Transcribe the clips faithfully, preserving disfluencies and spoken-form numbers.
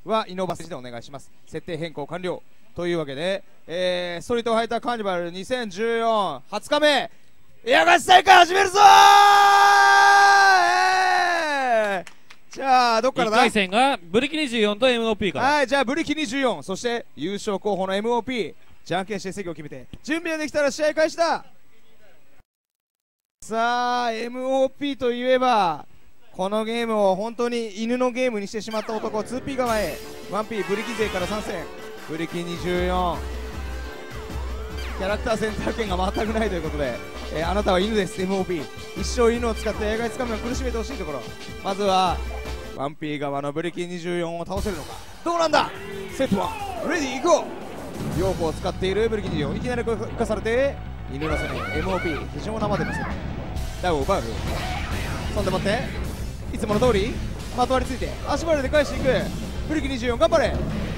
はイノバスでお願いします。設定変更完了というわけで、えー、ストリートファイターカーニバルにせんじゅうよんはつかめエアガチ大会始めるぞー、えー、じゃあどっからだ。 いっかい戦がブリキにじゅうよんと エムオーピー から。 はい、じゃあブリキにじゅうよん、そして優勝候補の エムオーピー、 じゃんけんして席を決めて準備ができたら試合開始だ。さあ エムオーピー といえばこのゲームを本当に犬のゲームにしてしまった男、 ツーピー 側へ ワンピー ブリキ勢から参戦。ブリキにじゅうよん、キャラクター選択権が全くないということで、えー、あなたは犬です。 エムオーピー 一生犬を使って映画につかむを苦しめてほしいところ。まずは ワンピー 側のブリキにじゅうよんを倒せるのか。どうなんだ。セットはレディーゴー。ヨーコを使っているブリキにじゅうよん、いきなり生かされて犬の攻め エムオーピー 非常なまでの攻めダウンを奪う。そんでもっていつもの通りまとわりついて足払いで返していくブリキにじゅうよん、頑張れ。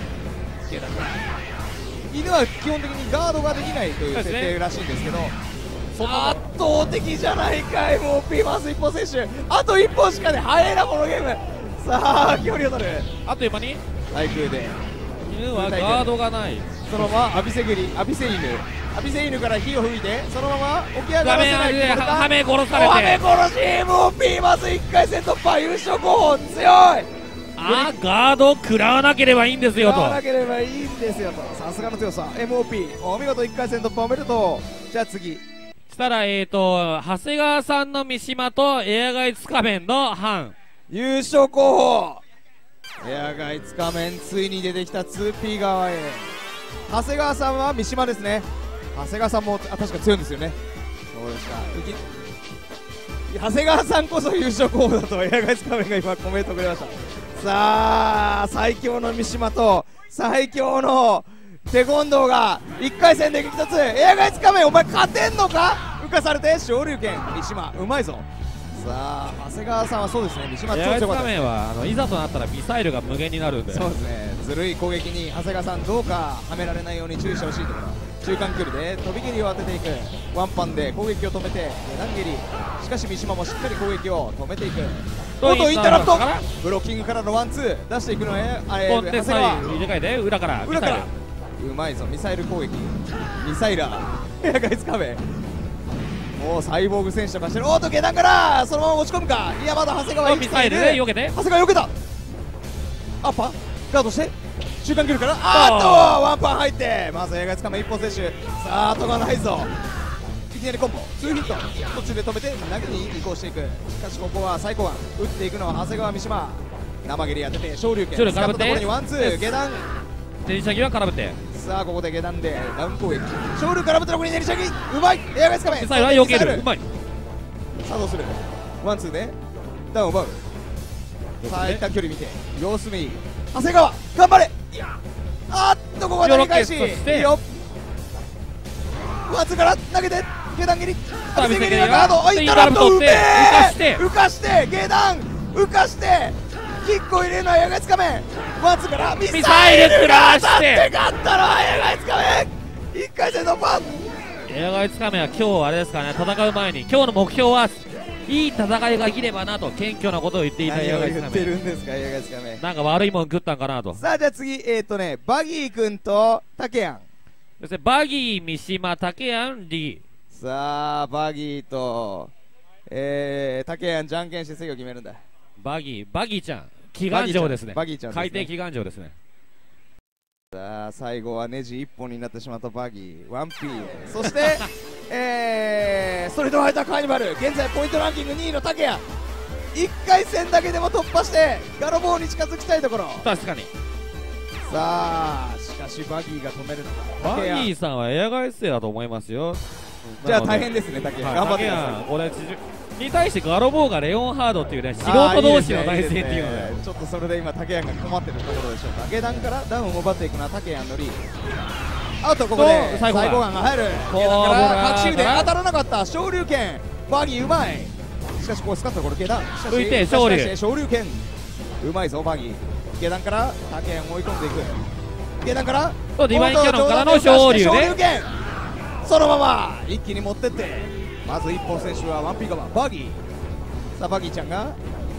犬は基本的にガードができないという設定らしいんですけど、圧倒的じゃないか エムオーピー まず一歩選手、あと一歩しかね早いなこのゲーム。さあ距離を取る、 あっという間に対空で犬はガードがない。 そのまま浴びせ蹴り、浴びせ犬浴びせ犬から火を吹いてそのまま起き上がらせない。 はめ殺されてはめ殺し エムオーピー まずいっかい戦突破、優勝候補強い。 あーガードを食らわなければいいんですよと。 食らわなければいいんですよと、さすがの強さ エムオーピー お見事いっかい戦突破おめでとう。じゃあ次したらえーと長谷川さんの三島とエアガイツカメンのハン優勝候補。エアガイツカメンついに出てきた ツーピー 側へ。長谷川さんは三島ですね。長谷川さんもあ確か強いんですよね。そうですか。長谷川さんこそ優勝候補だとエアガイツカメンが今コメントくれました。さあ最強の三島と最強のテコンドーがいっかい戦で激突。エアガイツカメンお前勝てんのか。浮かされて昇竜拳三島うまいぞ。さあ長谷川さんはそうですね、三島エアガイツカメンはあのいざとなったらミサイルが無限になるんで。 そうですね、ずるい攻撃に長谷川さんどうかはめられないように注意してほしいところ。中間距離で飛び蹴りを当てていく、ワンパンで攻撃を止めて下段蹴り、しかし三島もしっかり攻撃を止めていく。とうとうインタラプトブロッキングからのワンツー出していくのはコンテスト入れ替えて裏から裏からうまいぞミサイル攻撃、ミサイラーエアガイツカメンもうサイボーグ選手とかしてる。おっと下段からそのまま持ち込むか。いやまだ長谷川生きている。 ミサイルで避けて長谷川避けた。アッパーガードして中間距離からあーっとワンパン入ってまずエアガイツカメン一本選手。さあ後がないぞ。いきなりコンボツーヒット途中で止めて投げに移行していく。しかしここは最高腕打っていくのは長谷川三島。生蹴り当てて昇竜拳使ったところにワンツー下段電車際空振って。 さあここで下段でダウン攻撃昇竜空振ったところに練り射撃うまい。エアガイツカメンミサイルは避けるうまい。 作動するワンツーでダウンを奪う。さあ一旦距離見て様子見いい長谷川頑張れ。あっとここは投げ返しいいよ。ワンツーから投げて下段蹴り浴びせ蹴りがガードインタラプトうめえ浮かして下段浮かしてキックを入れるのはエアガイツカメン。ワンツーからミサイルが当たって勝ったのはエアガイツカメン。いっかい戦突破。 エアガイツカメンは今日あれですかね、戦う前に今日の目標はいい戦いができればなと謙虚なことを言っていたエアガイツカメン。 何を言ってるんですかエアガイツカメン。 なんか悪いもん食ったんかなと。 さあじゃあ次えっ、ー、とねバギー君とタケヤンそしてバギー三島タケヤンリー。 さあバギーとえー、タケヤンじゃんけんして席を決めるんだ。 バギーバギーちゃん祈願城ですね。 バギーちゃんですね、 海底祈願城ですね。 さあ最後はネジ一本になってしまったバギー ワンピー そしてえー、ストリートファイターカーニバル現在ポイントランキングにいのタケヤンいっかい戦だけでも突破してガロボーに近づきたいところ。 確かに。 さあしかしバギーが止めるのか。 バギーさんはエアガイツ勢だと思いますよ。 じゃあ大変ですねタケヤン、頑張ってください。 これに対してガロボーがレオンハードっていうね素人同士の対戦っていうのでちょっとそれで今タケヤンが困ってるところでしょうか。下段からダウンを奪っていくのはタケヤンのリード。あとここで最後眼が入る。下段から各周で当たらなかった昇竜拳バギーうまい。しかしここスカッとこれ下段浮いて昇竜昇竜拳うまいぞバギー。下段からタケヤン追い込んでいく。下段からディバインキャノンからの昇竜ね。 そのまま一気に持ってってまず一本選手はワンピー側バギー。さあバギーちゃんが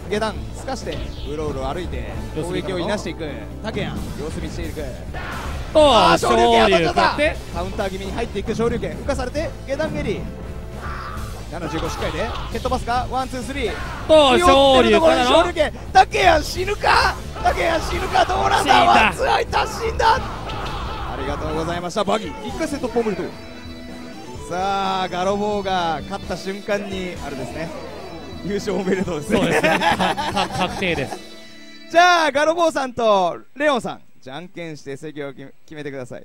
下段すかしてうろうろ歩いて攻撃をいなしていく竹谷様子見していく。 とあー昇竜拳当たっちゃった勝ってカウンター気味に入っていく昇竜拳浮かされて下段蹴りななじゅうごしっかりで蹴っ飛ばすかワンツースリーと昇竜からの昇竜拳竹谷死ぬか竹谷死ぬかどうなん死んだだワンツー開いた死んだありがとうございましたバギーいっかい戦突破おめでとう。さあガロボーが勝った瞬間にあれですね優勝おめでとうですねそうですねかか確定です。 じゃあガロボーさんとレオンさんじゃんけんして席を決め決めてください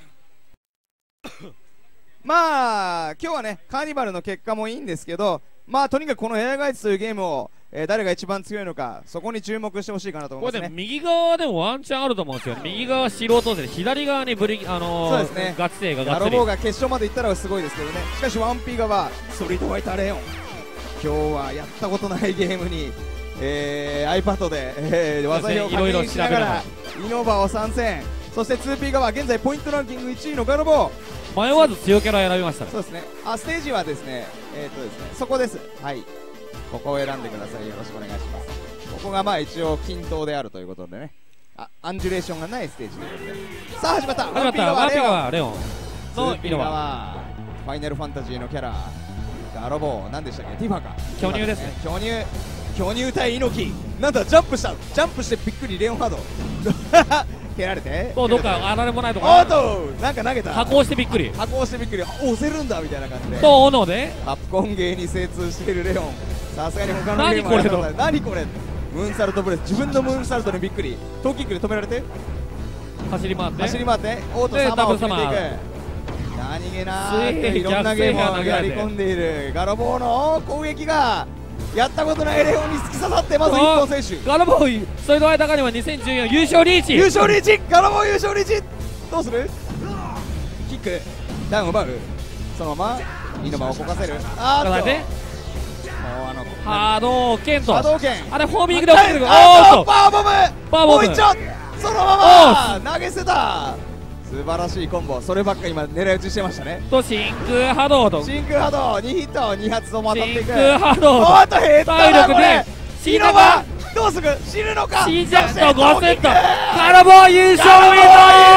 まあ今日はねカーニバルの結果もいいんですけどまあとにかくこのエアガイツというゲームを、えー、誰が一番強いのかそこに注目してほしいかなと思いますね。 これでも右側でもワンチャンあると思うんですよ。右側素人で左側にブリあのー、 そうですねガチ勢がガッツリガロボーが決勝まで行ったらすごいですけどね。しかしワンピー側ストリートファイターレオン今日はやったことないゲームに、えー、iPad で、えー、技表を確認しながらイノバを参戦。そして ツーピー 側現在ポイントランキングいちいのガロボー迷わず強キャラ選びましたね。 そうですねあステージはですねえっ、ー、とですねそこですはいここを選んでくださいよろしくお願いします。ここがまあ一応均等であるということでねあアンジュレーションがないステージということでさあ始まった始まったワンピー側レオンのイノバファイナルファンタジーのキャラガロボー何でしたっけティファか巨乳ですね巨乳巨乳対猪木なんだジャンプしたジャンプしてびっくりレオンハード蹴られてとどっかあられもないとおかっとなんか投げた加工してびっくり加工してびっくり押せるんだみたいな感じでと斧でカプコンゲーに精通しているレオンさすがに他のゲーム何これとは何これムーンサルトブレス自分のムーンサルトにびっくりトーキックで止められて走り回って走り回ってオートでサマーを決めていダブルく何気な水平くいろんなゲームを逆水平やり込んでいるガロボーの攻撃がやったことないレオンに突き刺さってまず一本選手ガロボーイそれの間かにはにせんじゅうよん優勝リーチ優勝リーチガロボー優勝リーチどうするキックダウンを奪うそのままイノバをこかせるあーっとねもうあの波動拳と波動拳あれフォーミングで起きてるおあーっとーっとパワーボムパワーボムもう一丁そのまま投げ捨てた素晴らしいコンボそればっか今狙い撃ちしてましたねと真空波動と真空波動にヒットに発とも当たっていく真空波動おーっと減った体力なこれで死イノバどうする死ぬのか死んじゃったごセットガガロボー優勝おめでと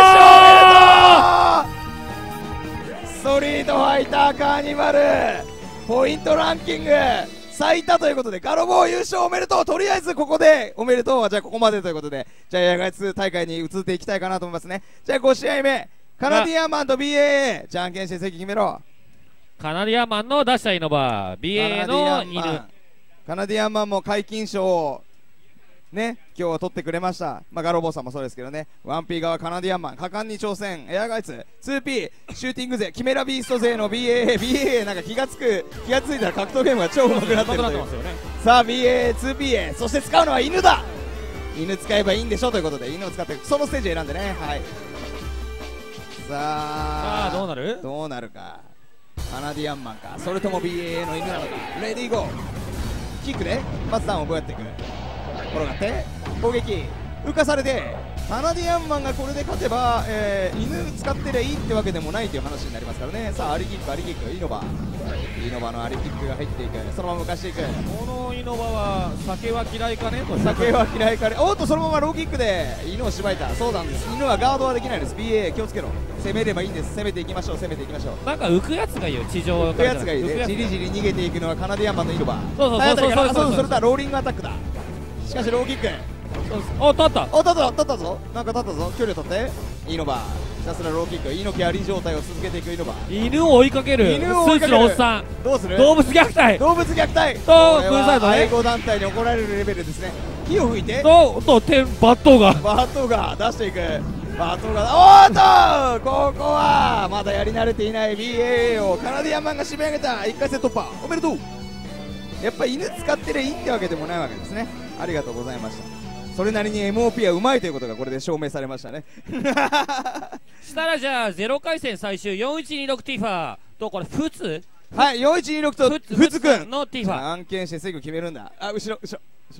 うストリートファイターカーニバルポイントランキング最多ということでガロボー優勝おめでとうとりあえずここでおめでとうはじゃあここまでということでじゃあエアガイツ大会に移っていきたいかなと思いますね。じゃあご試合目カナディアンマンと ビーエーエー じゃんけんして席決めろ。 カナディアンマンの出したイノバー ビーエーエー の犬カナディアンマンも解禁賞をね今日は取ってくれました、まあ、ガロボーさんもそうですけどね。ワンピー側カナディアンマン果敢に挑戦エアガイツ ツーピー シューティング勢キメラビースト勢の ビーエーエー ビーエーエー なんか気がつく気がついたら格闘ゲームが超上手くなってるというさあ ビーエーエー ツーピー エー そして使うのは犬だ犬使えばいいんでしょということで犬を使ってそのステージを選んでねはいさあさあどうなるどうなるかカナディアンマンかそれとも ビーエーエー の犬なのかレディーゴーキックでまずダウンをこうやっていく転がって攻撃浮かされてカナディアンマンがこれで勝てば、えー、犬使ってりゃいいってわけでもないという話になりますからね。さあアリキックアリキックイノバイノバのアリキックが入っていくそのまま浮かしていくこのイノバは酒は嫌いかねと酒は嫌いかねおっとそのままローキックで犬をしばいたそうなんです犬はガードはできないです ビーエーエー 気をつけろ攻めればいいんです攻めていきましょう攻めていきましょうなんか浮くやつがいいよ地上浮くやつがいいねじりじり逃げていくのはカナディアンマンのイノバそうそうそうそうそうそうそれとはローリングアタックだしかしローキックお立ったお立った立ったぞなんか立ったぞ距離を取ってイノバひたすらローキック猪木あり状態を続けていくイノバ犬を追いかける犬を追いかけるスーツのおっさんどうする動物虐待動物虐待とブーサイドね愛護団体に怒られるレベルですね火を吹いてとと天バットがバットが出していくバットがおーっとここはまだやり慣れていない ビーエーエー をカナディアンマンが締め上げたいっかい戦突破おめでとうやっぱ犬使ってりゃいいってわけでもないわけですねありがとうございましたそれなりに エムオーピー はうまいということがこれで証明されましたねしたらじゃあゼロ回戦最終よんいちにろくティファーとこれフツはいよんいちにろくとフツくんのティファー案件してすぐ決めるんだあ後ろ後ろ後ろ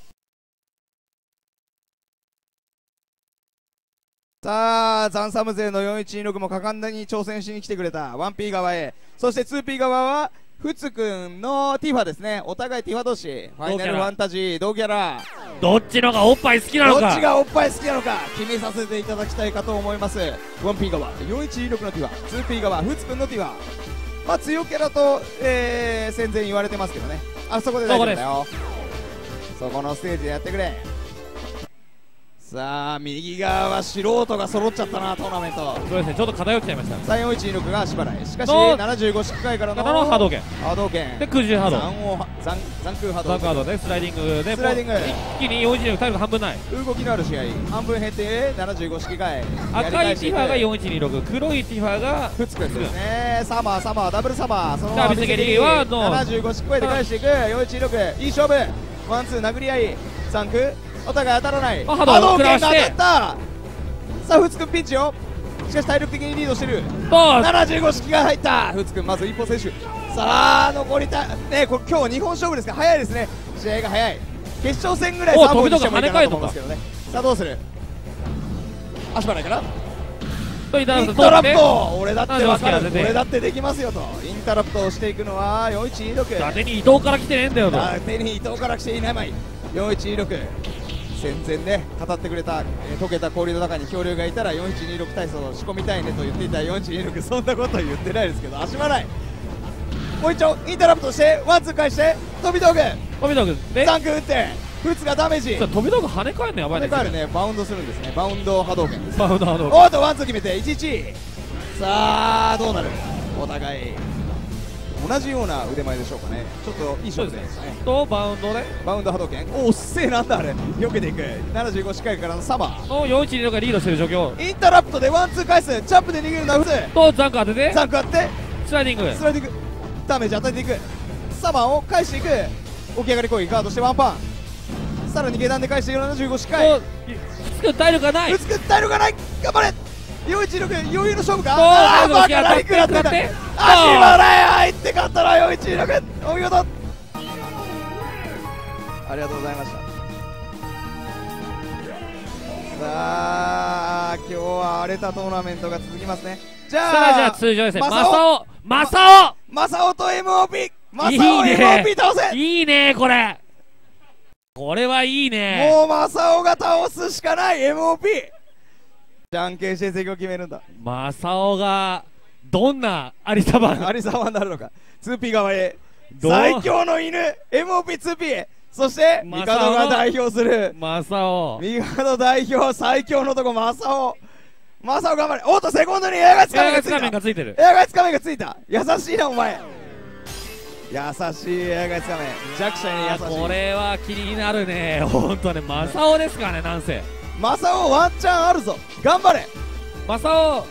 さあザンサム勢のよんいちにろくも果敢に挑戦しに来てくれた ワンピー 側へそして ツーピー 側はフツくんのティファですね。お互いティファ同士、ファイナルファンタジー同キャラ、 どっちのがおっぱい好きなのか、 どっちがおっぱい好きなのか決めさせていただきたいかと思います。 ワンピー 側 よんいちにろくのティファ、 ツーピー 側フツくんのティファ、まあ強キャラと、えー、戦前言われてますけどね。あそこで大丈夫だよ。そこのステージでやってくれ。さあ右側は素人が揃っちゃったな、トーナメント。 そうですね、ちょっと偏っちゃいました。 さんよんいちにろくが足払い、しかしのななじゅうご式回からのななの波動拳波動拳で空中波動、 残王残残空波動バックハードでスライディングでスライディングもう一気によんいちにろく体力半分ない。 動きのある試合半分減ってななじゅうご式回、 赤いティファがよんいちにろく、黒いティファがフツくんですね。サマーサマーダブルサマー、そのさあ見せ蹴りはのななじゅうご式回で返していく。よんいちにろくいい勝負、ワンツー殴り合い、サンクお互い当たらない、 あ波動拳が当た食らわしてった。さあフツくんピンチよ、しかし体力的にリードしてる。 とななじゅうご式が入った。フツくんまず一歩選手。さあ残りたね、これ今日日本勝負ですから早いですね、試合が早い。決勝戦ぐらいおさんぼんにしてもいいかなと飛びとか思いますけどね。さあどうする、足払いかな、 とインタインラプト通ってタラプト、俺だってわかる、 なんで俺だってできますよと。インタラプトをしていくのはよんいちにろく、 伊達に伊藤から来てねえんだよと。 あ手に伊藤から来ていないまい。よんいちにろく戦前ね語ってくれた、えー溶けた氷の中に恐竜がいたらよんいちにろく体操を仕込みたいねと言っていたよんいちにろく、そんなことは言ってないですけど足払い、もう一丁インタラプトしてワンツー返して飛び道具飛び道具でダンク打ってフツがダメージ飛び道具跳ね返るのやばいね。 跳ね返るね、バウンドするんですね、バウンド波動拳です。 バウンド波動おーっとワンツー決めていちいち。さあどうなる、お互い同じような腕前でしょうかね。ちょっといい勝負ですね。 とバウンドでバウンド波動拳、おおっせえ、なんだあれ、避けていく。ななじゅうごしっかりからのサマー、 のよんいちにろくがリードしてる状況インタラプトでワンツー返す、ジャンプで逃げるナフズ、 とザンク当ててザンクあってスライディングスライディングダメージ与えていく。サマーを返していく、起き上がり攻撃ガードしてワンパン、さらに下段で返してななじゅうごしっかり、 とつく体力がないぶつく体力がない、頑張れよんいちにろく余裕の勝負か、 とあーバカ当たってライクやってた、 当たって足払い入って勝ったらよんいちにろく、お見事、ありがとうございました。さあ今日は荒れたトーナメントが続きますね。じゃあさあじゃあ通常ですね、 ママサオサオマサマサオと エムオーピー マサオいいねエムオーピー 倒せ、 オいいねこれこれはいいね。 もうマサオが倒すしかない エムオーピー、じゃんけんして席を決めるんだ。 マサオがどんな有様有様になるのか。 ツーピー 側へどう最強の犬 エムオーピーツーピー、 そしてマサオの帝が代表するマサオ帝代表最強の男マサオ、マサオ頑張れ。おっとセコンドにエアガイツカメエアガイツ仮面がついた、 がついてる。 エアガイツカメがついた、優しいなお前、優しいエアガイツカメ、弱者に優しい。 これは気になるね本当ね。マサオですからね、なんせマサオワンチャンあるぞ、頑張れ、 マサオ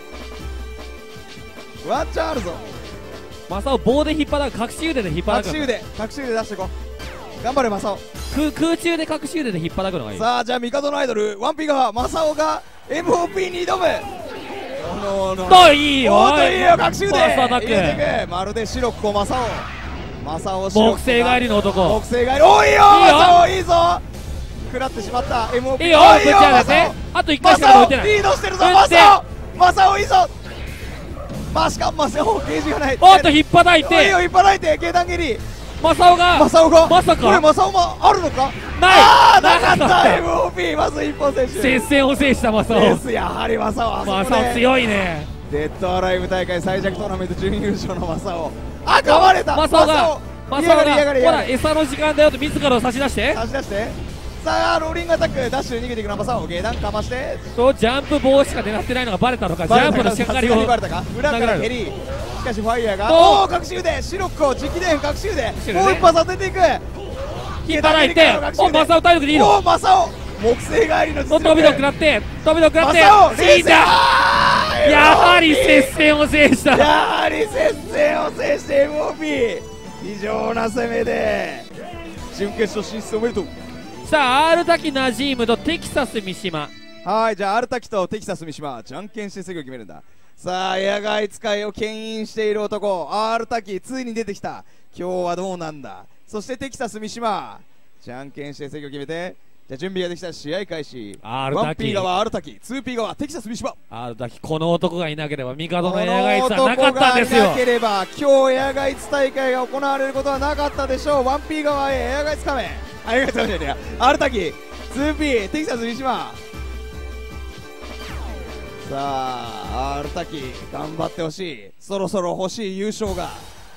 ワンチャンあるぞ、 マサオ棒で引っ張ら隠し腕で引っ張らく隠し腕隠し腕出していこう、頑張れマサオ。 空空中で隠し腕で引っ張らくのがいい。 さあじゃあ帝のアイドルワンピー側マサオが エムオーピー に挑む。おのおのといいよおーといいよ、隠し腕マサタック入れていく、まるで白子マサオ、マサオ白子木星帰りの男木星帰り、おいよいいよマサオいいぞ、食らってしまった エムオーピー、 いいよおぶち上げてあといっかいマしか打てない。 サオリードしてるぞ、 打ってマサオマサオいいぞ、まあしかもマサオゲージがない、 おっと引っ張らいおいてよ引っ張られて下段蹴り、 マサオがマサオがまさかこれマサオもあるのか、 ないあーなかっなかたったエムオーピー まず一本選手接戦を制したマサオですやはりマサオ、あそこマでサオ強いね。 デッドアライブ大会最弱トーナメント準優勝のマサオ、あ噛まれたマサオがマサオが嫌がりほら嫌がり餌の時間だよと自らを差し出して差し出して、さあローリングアタックダッシュ逃げていくのマサオ、下段かましてとジャンプ棒しか狙ってないのがバレたのか、ジャンプの仕掛かりをさすがにバレたか、裏から蹴り、しかしファイヤーがとおお隠し腕、シロッコ直伝隠し腕、 腕ねもう一発当てていく、 引っ張らいておマサオ体力リードおおマサオ木星帰りの実力、 と飛び道食らって飛び道食らってマサオ死んだ。やはり接戦戦を制したやはり接戦を制して エムオーピー 非常な攻めで準決勝進出おめでとう。 さあ R 滝ナジームとテキサス三島、 はいじゃあアルタキとテキサス三島じゃんけんして席を決めるんだ。さあエアガイ使いを牽引している男 R タキついに出てきた、今日はどうなんだ。そしてテキサス三島じゃんけんして席を決めてじゃあ準備ができたら試合開始。 R ワンピー滝側 R 滝、 ツーピー 側テキサス三島。 R 滝、この男がいなければ帝のこエアガイツのはなか男ったんですよ。 がいなければ今日エアガイツ大会が行われることはなかったでしょう。 ワンピー 側へエアガイツ仮面、あエアガイツ仮面じゃねえや R 滝 ツーピー テキサス三島。さあ R 滝頑張ってほしい。そろそろ欲しい優勝が。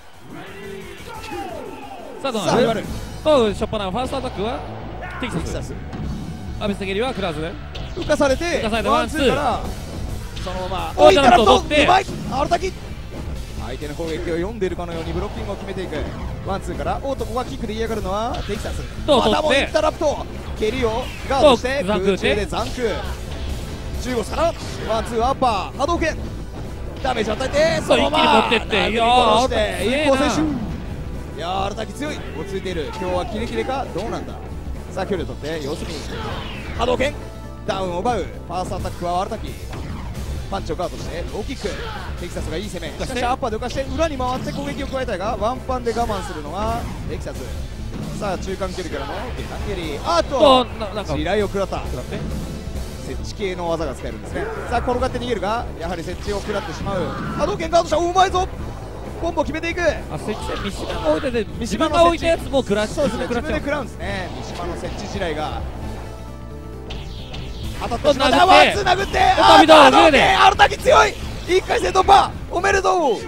さあどうさあ始まる。 なると初っ端ファーストアタックはテキサステキサスアビステゲリはクラーズで浮かされて浮かされてワンワンツーツーからそのままおいインタラプトインタラプト取ってうまい R 滝、相手の攻撃を読んでいるかのようにブロッキングを決めていく。ワンツーからおっとここはキックで嫌がるのはテキサス。 とまたも取ってインタラプト、蹴りをガードしてと残空空中で残空、じゅうごからワンツーアッパー波動拳ダメージ与えてそのまま一気に持ってって殴りいやー殺して強えな一方選手。いやー R 滝強い、落ち着いている。今日はキレキレかどうなんだ。さあ距離を取って要するに波動拳ダウンを奪う。ファーストアタックは R 滝、パンチをガードしてローキック、テキサスがいい攻め。しかしアッパーで浮かして裏に回って攻撃を加えたいがワンパンで我慢するのはテキサス。さあ中間距離からのゲタン蹴り、あっととななんか地雷を食らった。 食らって設置系の技が使えるんですね。さあ転がって逃げるがやはり設置を食らってしまう。波動拳ガードした、うまいぞ、コンボ決めていく。 あ設置で三島が置いてて三島島のが置いたやつも食らっちゃうそうですね、自分で食らうんですね。三島の設置地雷が当たってしまった。 殴ってワンツー殴ってあ飛び道具でー波動拳 R 滝強い、いっかい戦突破おめでとう。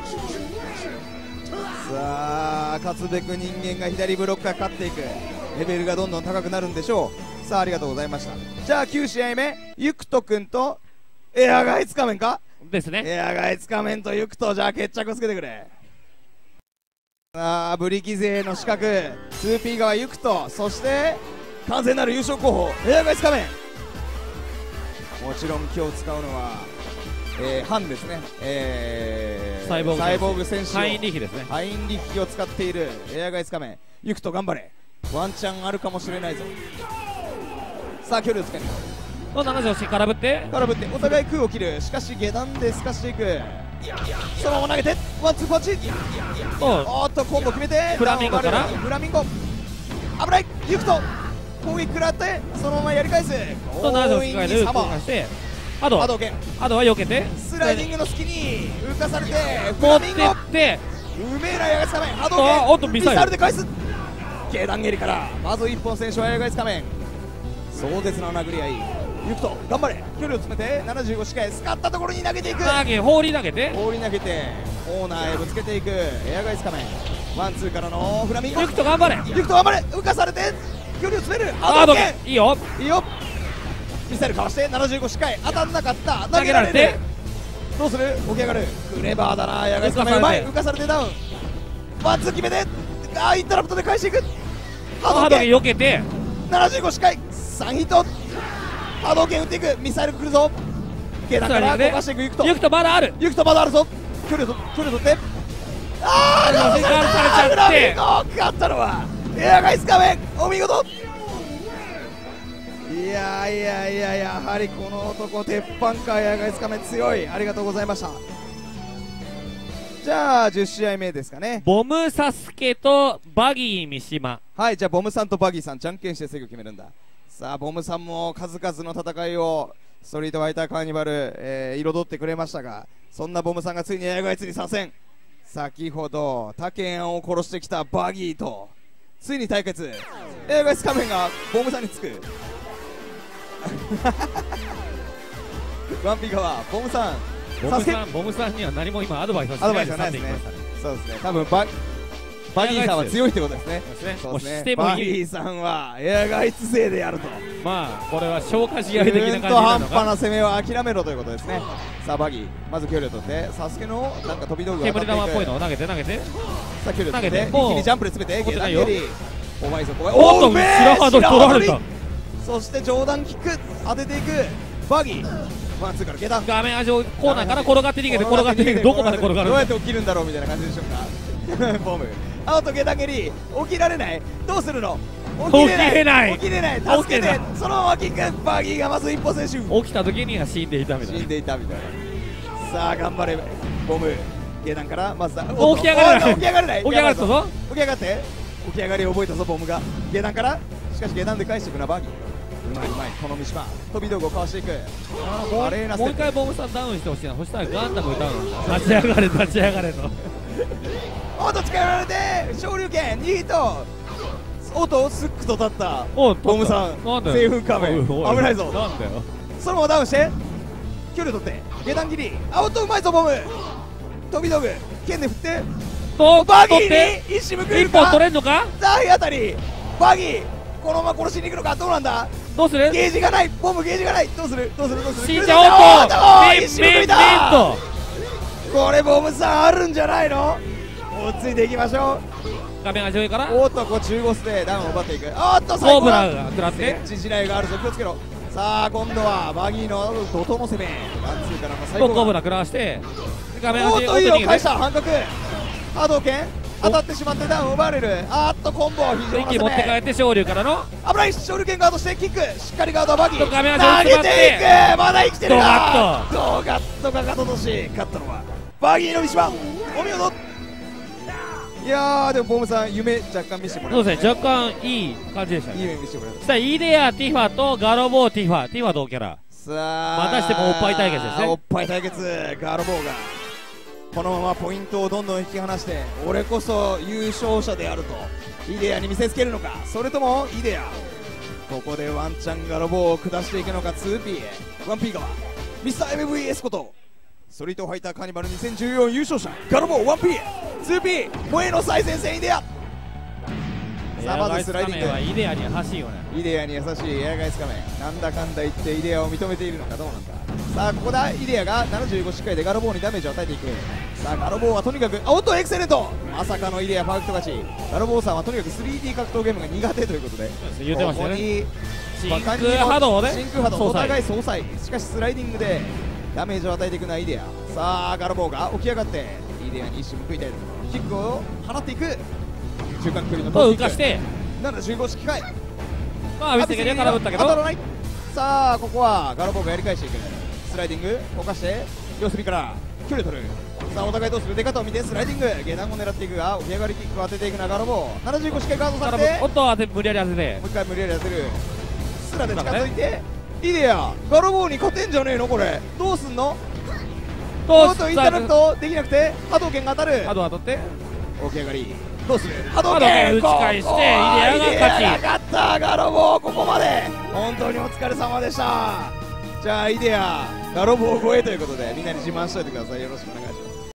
さあ勝つべく人間が左ブロックが勝っていく。レベルがどんどん高くなるんでしょう。さあありがとうございました。じゃあきゅう試合目ゆくとくんとエアガイツ仮面か。 ですね。 エアガイツ仮面とゆくとじゃあ決着をつけてくれ。さあブリキ勢の資格 ツーピー 側ゆくと、そして完全なる優勝候補エアガイツ仮面。もちろん今日使うのは、えー、ハンですね、えー、 サイボーグサイボーグ戦士をハインリヒですね。 ハインリッヒを使っているエアガイツ仮面。ゆくと頑張れ、ワンチャンあるかもしれないぞ。さあ距離をつけるとななじょうし空振って空振ってお互い空を切る。しかし下段で透かしていく。そのまま投げてワンツーパンチ。 とおっとコンボ決めてフラミンゴからフラミンゴ危ない。ゆくと攻撃食らってそのままやり返す。 とななじょう強引しっかりでにサマー動かしてあと波動拳あとは避けてスライディングの隙に浮かされてフ持ってラミンゴってうめえなエアガイツ仮面波動あ拳おっとミサイルで返す。下段蹴りからまず一本選手はエアガイツ仮面。壮絶な殴り合い。ゆくと頑張れ、距離を詰めてななじゅうご視界使ったところに投げていく。 投げ放り投げて放り投げてコーナーへぶつけていくエアガイツ仮面。ワンツーからのフラミンゴ。 ゆくと頑張れゆくと頑張れ、浮かされて距離を詰めるあーどけ波動拳いいよいいよ。ミサイルかわしてななじゅうご視界当たんなかった。 投げられてどうする、起き上がる。クレバーだなエアガイツ仮面。うまい、浮かされてダウンワンツー決めてあーインタラプトで返していく。波動波動拳拳避けてななじゅうご視界さんヒット波動拳打っていく。ミサイル来るぞ。下段から動かしていくゆくとゆくとまだあるゆくとまだあるぞ。距離をと距離を取ってあーフラミンゴされちゃってフラミンゴ勝ったのはエアガイツ仮面。お見事。いやいやいややはりこの男鉄板か。エアガイツ仮面強い。ありがとうございました。じゃあじゅう試合目ですかね。 ボムサスケとバギー三島。 はいじゃあボムさんとバギーさんじゃんけんして制御決めるんだ。さあボムさんも数々の戦いをストリートファイターカーニバル、えー、彩ってくれましたが、そんなボムさんがついにエアガイツに参戦。先ほどタケンを殺してきたバギーとついに対決。エアガイツ仮面がボムさんにつくワンピー側ボムさんボムさんボムさんには何も今アドバイスはしアドないでバイスはないですね去っていきましたね。 そうですね、多分ババギーさんは強いってことですね。 ですねもうしそうですね、 てもいい。 バギーさんはエアガイツ勢でやると。 まあこれは消化試合的な感じうんとなのか。 半端な攻めは諦めろということですね。さあバギーまず距離を取ってサスケのなんか飛び道具が当た煙っていく。 玉っぽいのを投げて投げてさあ距離を取って投げて一気にジャンプで詰めて下段蹴り。お前そこおっとうめえ白ハード取られた。 そして上段キック当てていくバギー。ワンツーから下段画面上コーナーから転がって逃げて転がって逃げてどこまで転がるのどうやって起きるんだろうみたいな感じでしょうかボムアウト下段蹴り起きられない。どうするの。起きれない起きれない起きれない助けて起きれないそのままキック。バギーがまず一歩選手起きた時には死んでいたみたいな。 死んでいたみたいな。さあ頑張れボム下段からまずは起き上がれない起き上がれない起き上がったぞ。 起き上がって起き上がりを覚えたぞボムが下段から。しかし下段で返していくなバギー。 まいうまい。この三島飛び道具をかわしていく。 もう華麗なステップもう一回ボムさんダウンしてほしいな。そしたらガンダム歌うの立ち上がれ立ち上がれとおっと近寄られて昇竜拳にヒット。おっとスックと立ったおうボムさんなんだよセーフ仮面おいおい危ないぞ。 なんだよそのままダウンして距離を取って下段切り。あおっとうまいぞボム。飛び道具剣で振ってとバギ取ってーに一矢報い一本るか。 取れんのか。 体当たりバギーこのまま殺しに行くのか。どうなんだ。 どうするゲージがないボムゲージがない。どうするどうするどうする。 死んじゃおうとおっとビン一矢報いビンビンた。 とこれボムさんあるんじゃないの。落ち着いていきましょ画面が上からう。おっとこう中ボスでダウンを奪っていく。おっとコ最後はーブラが食らって戦地地雷があるぞ気をつけろ。さあ今度はバギーの怒涛の攻めワンツーからの最後はコーブラ食らわして画面が上おっといいよ奥に逃げて返した半角波動拳当たってしまってダウンを奪われる。あーっとコンボ非常な一気持って帰攻めって昇竜からの危ない。昇竜拳ガードしてキックしっかりガードはバギー画面が投げ上に詰まってていく。まだ生きてるドガか。 ッドガッとかかととし勝ったのはバギーの三島お見事。いやーでもボムさん夢若干見せてもらそうですね若干いい感じでしたね。 いい夢見せてもらいまそしたらイデア、ティファとガロボー、ティファティファ同キャラ。 す。さあまたしてもおっぱい対決ですねおっぱい対決ガーロボーがこのままポイントをどんどん引き離して俺こそ優勝者であるとイデアに見せつけるのか。それともイデアここでワンチャンガロボーを下していくのか。 ツーピー ワンピー 側ミスター エムブイエス ことストリートファイターカーニバルにせんじゅうよん優勝者ガロボー ワンピー ツーピー 萌えの最前線イデア。さあまずスライディングはイデアにはしいよね。 イデアに優しいエアガイス仮面なんだかんだ言ってイデアを認めているのかどうなんだ。さあここだイデアがななじゅうごしっかりでガロボーにダメージを与えていく。さあガロボーはとにかくあおっとエクセレントまさかのイデアパーフェクト勝ち。ガロボーさんはとにかく スリーディー 格闘ゲームが苦手ということで言ってましたよね。 ここに真空波動で真空波動お相殺互い相殺。しかしスライディングでダメージを与えていくのはイデア。さあガロボーが起き上がってイデアに一矢報いたいキックを放っていく。中間距離のとトップキック浮かしてななじゅうご式回まあ見せけで空振ったけど当たらない。さあここはガロボーがやり返していく。スライディング動かして四隅から距離を取る。さあお互いどうする。出方を見てスライディング下段を狙っていくが起き上がりキックを当てていくなガロボーななじゅうごしっかりガードされてもおっと当て無理やり当ててう一回無理やり当てる。スラで近づいてイデアガロボーに勝てんじゃねえのこれ。どうすんの。おっとインタラクトできなくて波動拳が当たる。 波動当たって起き上がりどうする。波動波動拳拳打ち返してイデアが勝ち。 イデアが勝ったガロボーここまで本当にお疲れ様でした。じゃあイデアガロボー超えということでみんなに自慢しといてください。よろしくお願いします。